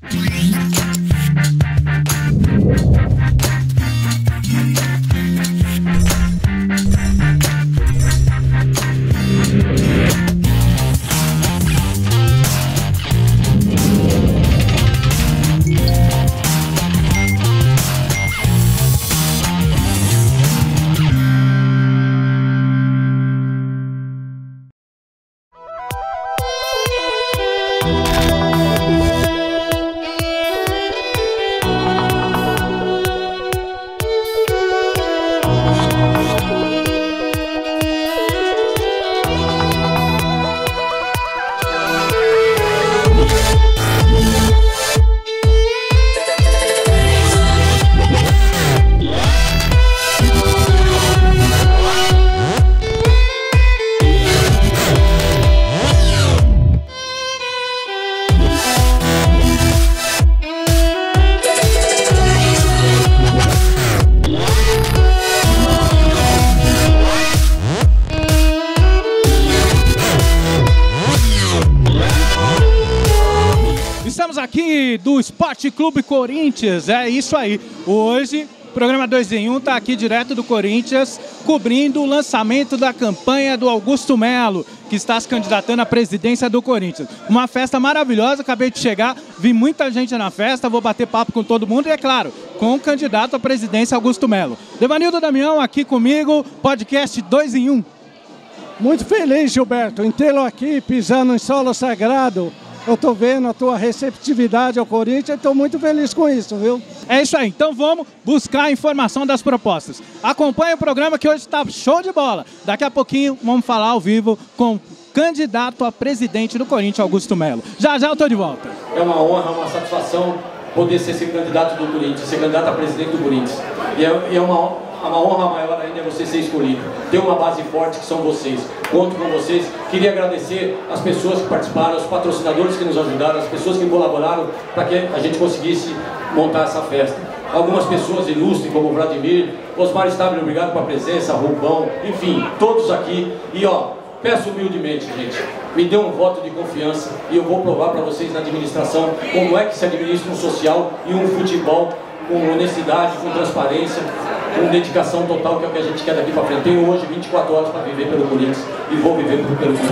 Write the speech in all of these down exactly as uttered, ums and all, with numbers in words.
Aqui do Esporte Clube Corinthians, é isso aí. Hoje, o programa dois em um está aqui direto do Corinthians, cobrindo o lançamento da campanha do Augusto Melo, que está se candidatando à presidência do Corinthians. Uma festa maravilhosa, acabei de chegar, vi muita gente na festa, vou bater papo com todo mundo e, é claro, com o candidato à presidência Augusto Melo. Devanildo Damião aqui comigo, podcast dois em um. Muito feliz, Gilberto, em tê-lo aqui pisando em solo sagrado. Eu tô vendo a tua receptividade ao Corinthians e estou muito feliz com isso, viu? É isso aí, então vamos buscar a informação das propostas. Acompanhe o programa que hoje está show de bola. Daqui a pouquinho vamos falar ao vivo com o candidato a presidente do Corinthians, Augusto Melo. Já já eu tô de volta. É uma honra, uma satisfação poder ser esse candidato do Corinthians, ser candidato a presidente do Corinthians. E é, e é uma, uma honra maior ainda é você ser escolhido. Tem uma base forte que são vocês. Conto com vocês. Queria agradecer as pessoas que participaram, os patrocinadores que nos ajudaram, as pessoas que colaboraram para que a gente conseguisse montar essa festa. Algumas pessoas ilustres, como o Vladimir, Osmar Stabile, obrigado pela presença, Rubão, enfim, todos aqui. E ó, peço humildemente, gente, me dê um voto de confiança e eu vou provar para vocês na administração como é que se administra um social e um futebol com honestidade, com transparência, com dedicação total, que é o que a gente quer daqui para frente. Tenho hoje vinte e quatro horas para viver pelo Corinthians e vou viver pelo Corinthians.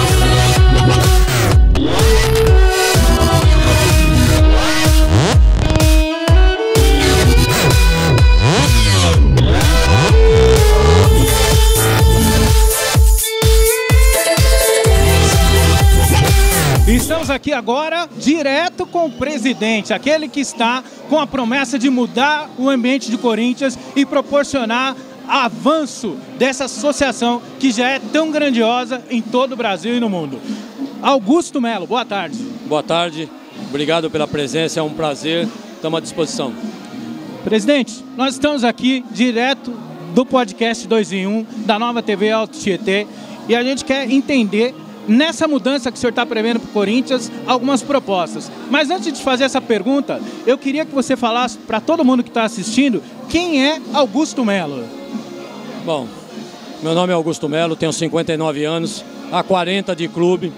Estamos aqui agora direto com o presidente, aquele que está com a promessa de mudar o ambiente de Corinthians e proporcionar avanço dessa associação que já é tão grandiosa em todo o Brasil e no mundo. Augusto Melo, boa tarde. Boa tarde, obrigado pela presença, é um prazer, estamos à disposição. Presidente, nós estamos aqui direto do podcast dois em um, da Nova T V Alto Tietê, e a gente quer entender, nessa mudança que o senhor está prevendo para o Corinthians, algumas propostas. Mas antes de fazer essa pergunta, eu queria que você falasse para todo mundo que está assistindo, quem é Augusto Melo? Bom, meu nome é Augusto Melo, tenho cinquenta e nove anos, há quarenta de clube,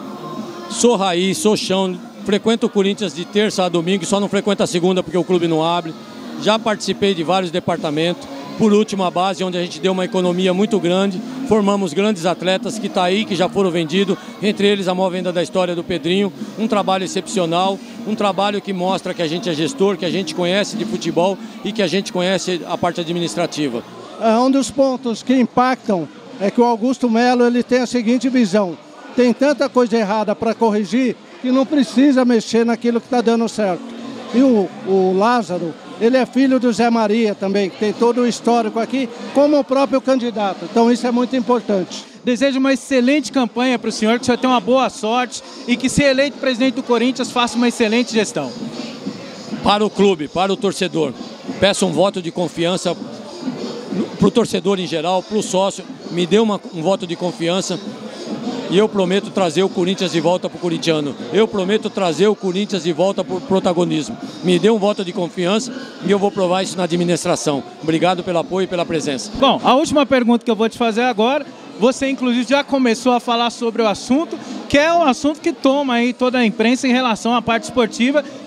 sou raiz, sou chão, frequento o Corinthians de terça a domingo, só não frequento a segunda porque o clube não abre. Já participei de vários departamentos, por último a base, onde a gente deu uma economia muito grande, formamos grandes atletas que está aí, que já foram vendidos, entre eles a maior venda da história do Pedrinho, um trabalho excepcional, um trabalho que mostra que a gente é gestor, que a gente conhece de futebol e que a gente conhece a parte administrativa. Um dos pontos que impactam é que o Augusto Melo ele tem a seguinte visão: tem tanta coisa errada para corrigir que não precisa mexer naquilo que está dando certo. E o, o Lázaro, ele é filho do Zé Maria também, que tem todo o histórico aqui, como o próprio candidato. Então isso é muito importante. Desejo uma excelente campanha para o senhor, que o senhor tenha uma boa sorte e que, se eleito presidente do Corinthians, faça uma excelente gestão. Para o clube, para o torcedor, peço um voto de confiança para o torcedor em geral, para o sócio, me dê uma, um voto de confiança e eu prometo trazer o Corinthians de volta para o corintiano. Eu prometo trazer o Corinthians de volta para o protagonismo. Me dê um voto de confiança e eu vou provar isso na administração. Obrigado pelo apoio e pela presença. Bom, a última pergunta que eu vou te fazer agora, você inclusive já começou a falar sobre o assunto, que é um assunto que toma aí toda a imprensa em relação à parte esportiva,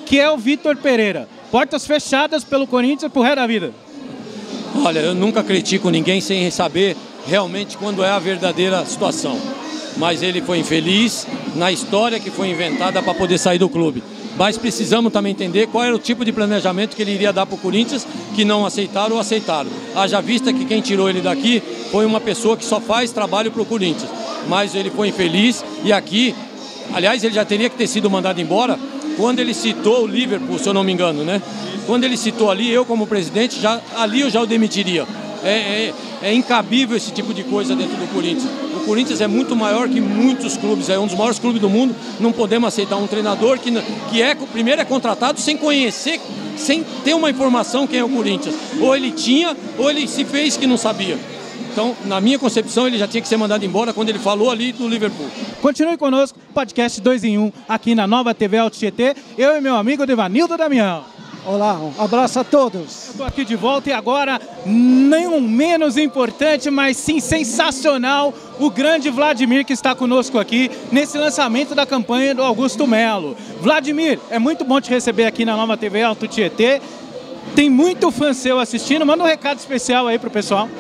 que é o Vitor Pereira. Portas fechadas pelo Corinthians pro resto da vida. Olha, eu nunca critico ninguém sem saber realmente quando é a verdadeira situação. Mas ele foi infeliz na história que foi inventada para poder sair do clube. Mas precisamos também entender qual era o tipo de planejamento que ele iria dar para o Corinthians, que não aceitaram ou aceitaram. Haja vista que quem tirou ele daqui foi uma pessoa que só faz trabalho para o Corinthians. Mas ele foi infeliz e aqui, aliás, ele já teria que ter sido mandado embora quando ele citou o Liverpool, se eu não me engano, né? Quando ele citou ali, eu como presidente, já, ali eu já o demitiria. É, é, é incabível esse tipo de coisa dentro do Corinthians. O Corinthians é muito maior que muitos clubes, é um dos maiores clubes do mundo. Não podemos aceitar um treinador que, que é, primeiro é contratado sem conhecer, sem ter uma informação quem é o Corinthians. Ou ele tinha, ou ele se fez que não sabia. Então, na minha concepção, ele já tinha que ser mandado embora quando ele falou ali do Liverpool. Continue conosco, podcast dois em um, aqui na Nova T V Alto Tietê. Eu e meu amigo Devanildo Damião. Olá, um abraço a todos. Estou aqui de volta e agora, não menos importante, mas sim sensacional, o grande Vladimir que está conosco aqui nesse lançamento da campanha do Augusto Melo. Vladimir, é muito bom te receber aqui na Nova T V Alto Tietê. Tem muito fã seu assistindo, manda um recado especial aí pro pessoal.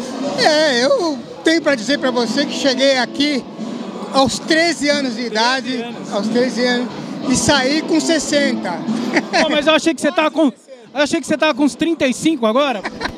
É, eu tenho para dizer para você que cheguei aqui aos treze anos de idade, treze anos. aos treze anos, e saí com sessenta. Pô, mas eu achei que você tava com, eu achei que você tava com uns trinta e cinco agora.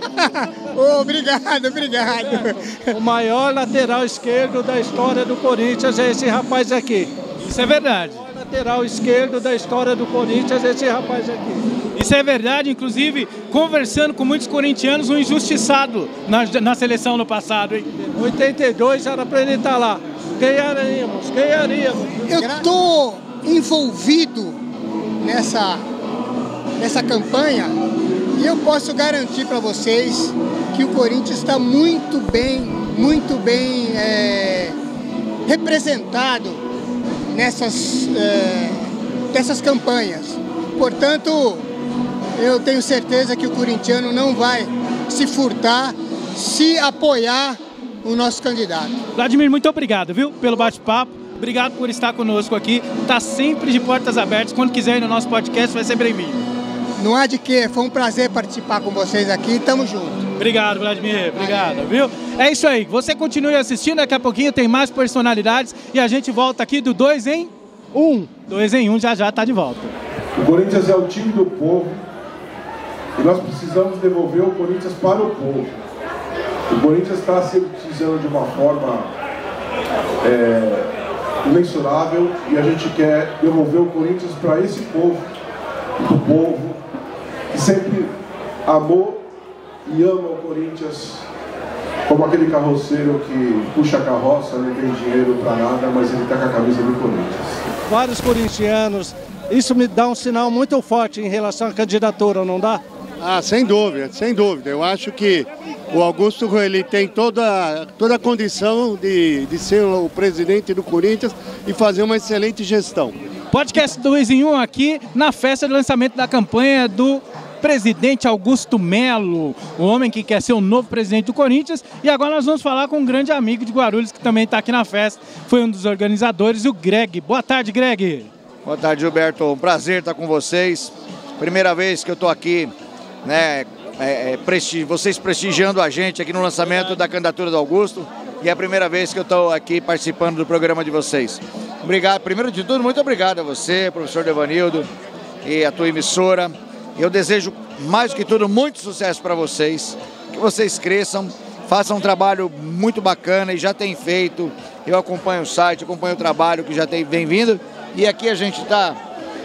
Oh, obrigado, obrigado. O maior lateral esquerdo da história do Corinthians é esse rapaz aqui. Isso é verdade. O maior lateral esquerdo da história do Corinthians é esse rapaz aqui. Isso é verdade, inclusive, conversando com muitos corintianos, um injustiçado na, na seleção no passado, hein? oitenta e dois era para ele estar lá. Ganharíamos, ganharíamos. Eu tô envolvido nessa, nessa campanha e eu posso garantir para vocês que o Corinthians está muito bem, muito bem é, representado nessas, é, nessas campanhas. Portanto, eu tenho certeza que o corintiano não vai se furtar, se apoiar o nosso candidato. Vladimir, muito obrigado, viu, pelo bate-papo. Obrigado por estar conosco aqui. Está sempre de portas abertas. Quando quiser ir no nosso podcast, vai ser bem-vindo. Não há de quê. Foi um prazer participar com vocês aqui. Tamo junto. Obrigado, Vladimir. Obrigado, Valeu. Viu? É isso aí. Você continue assistindo. Daqui a pouquinho tem mais personalidades. E a gente volta aqui do dois em um. dois em um já já está de volta. O Corinthians é o time do povo. E nós precisamos devolver o Corinthians para o povo. O Corinthians está se utilizando de uma forma é, imensurável e a gente quer devolver o Corinthians para esse povo, o povo que sempre amou e ama o Corinthians como aquele carroceiro que puxa a carroça, não tem dinheiro para nada, mas ele está com a camisa do Corinthians. Vários corintianos, isso me dá um sinal muito forte em relação à candidatura, não dá? Ah, sem dúvida, sem dúvida. Eu acho que o Augusto ele tem toda, toda a condição de, de ser o presidente do Corinthians e fazer uma excelente gestão. Podcast dois em um aqui na festa de lançamento da campanha do presidente Augusto Melo, o homem que quer ser o novo presidente do Corinthians. E agora nós vamos falar com um grande amigo de Guarulhos que também está aqui na festa. Foi um dos organizadores, o Greg. Boa tarde, Greg. Boa tarde, Gilberto. Um prazer estar com vocês. Primeira vez que eu estou aqui, né, é, é, presti vocês prestigiando a gente aqui no lançamento da candidatura do Augusto, e é a primeira vez que eu estou aqui participando do programa de vocês. Obrigado, primeiro de tudo, muito obrigado a você, professor Devanildo, e a tua emissora. Eu desejo, mais do que tudo, muito sucesso para vocês, que vocês cresçam, façam um trabalho muito bacana e já tem feito. Eu acompanho o site, acompanho o trabalho que já tem vem vindo, e aqui a gente está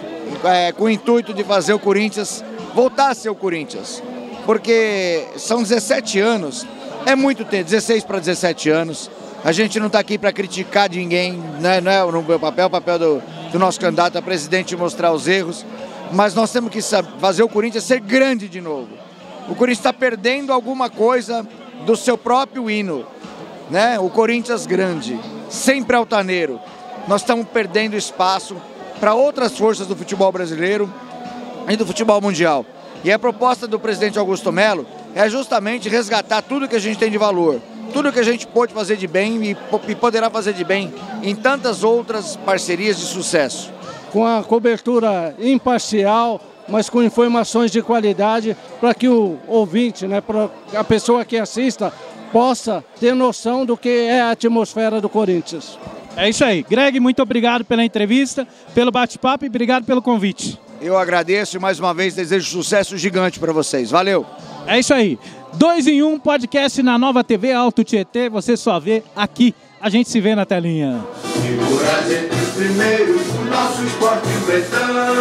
é, com o intuito de fazer o Corinthians voltar a ser o Corinthians, porque são dezessete anos, é muito tempo, dezesseis para dezessete anos, a gente não está aqui para criticar de ninguém, né? Não é o meu papel, o papel do, do nosso candidato a presidente mostrar os erros, mas nós temos que fazer o Corinthians ser grande de novo. O Corinthians está perdendo alguma coisa do seu próprio hino, né? O Corinthians grande, sempre altaneiro, nós estamos perdendo espaço para outras forças do futebol brasileiro e do futebol mundial. E a proposta do presidente Augusto Melo é justamente resgatar tudo que a gente tem de valor, tudo que a gente pode fazer de bem e, e poderá fazer de bem em tantas outras parcerias de sucesso. com a cobertura imparcial, mas com informações de qualidade, para que o ouvinte, né, para a pessoa que assista, possa ter noção do que é a atmosfera do Corinthians. É isso aí. Greg, muito obrigado pela entrevista, pelo bate-papo e obrigado pelo convite. Eu agradeço e mais uma vez desejo sucesso gigante para vocês. Valeu! É isso aí. Dois em um, podcast na Nova T V Alto Tietê, você só vê aqui. A gente se vê na telinha. Figuras entre os primeiros, o nosso esporte pretão.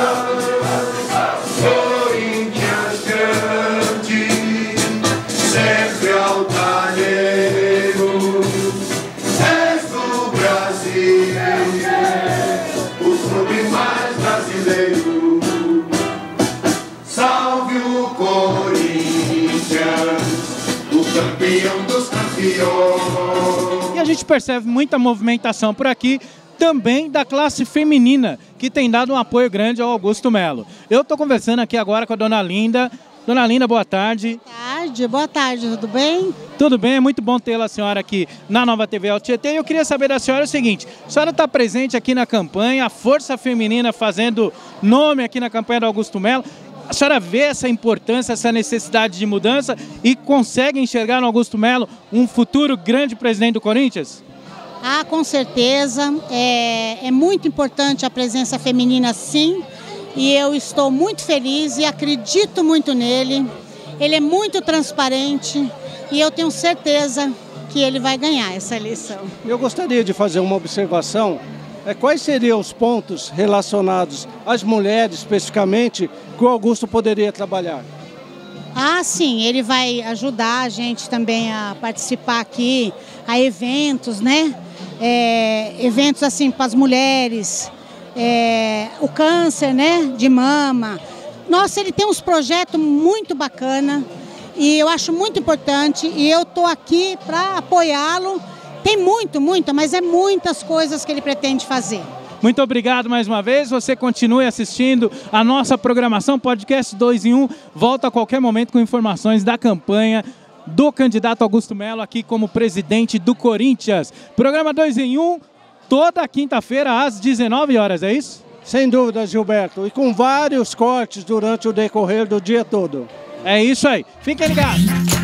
Corinthians grande, sempre altaneiro, és do Brasil, o clube mais brasileiro. Salve o Corinthians, o campeão dos campeões. E a gente percebe muita movimentação por aqui, também da classe feminina, que tem dado um apoio grande ao Augusto Melo. Eu estou conversando aqui agora com a dona Linda. Dona Linda, boa tarde. Boa tarde, boa tarde, tudo bem? Tudo bem, é muito bom tê-la a senhora aqui na Nova T V Alto Tietê. E eu queria saber da senhora o seguinte, a senhora está presente aqui na campanha, a força feminina fazendo nome aqui na campanha do Augusto Melo. A senhora vê essa importância, essa necessidade de mudança e consegue enxergar no Augusto Melo um futuro grande presidente do Corinthians? Ah, com certeza. É, é muito importante a presença feminina, sim. E eu estou muito feliz e acredito muito nele. Ele é muito transparente e eu tenho certeza que ele vai ganhar essa eleição. Eu gostaria de fazer uma observação. É, quais seriam os pontos relacionados às mulheres, especificamente, que o Augusto poderia trabalhar? Ah, sim, ele vai ajudar a gente também a participar aqui, a eventos, né? É, eventos assim para as mulheres, é, o câncer, né, de mama. Nossa, ele tem uns projetos muito bacanas e eu acho muito importante e eu estou aqui para apoiá-lo. Tem muito, muito, mas é muitas coisas que ele pretende fazer. Muito obrigado mais uma vez, você continue assistindo a nossa programação, podcast dois em um, volta a qualquer momento com informações da campanha do candidato Augusto Melo aqui como presidente do Corinthians. Programa dois em um, toda quinta-feira às dezenove horas, é isso? Sem dúvida, Gilberto, e com vários cortes durante o decorrer do dia todo. É isso aí, fiquem ligados.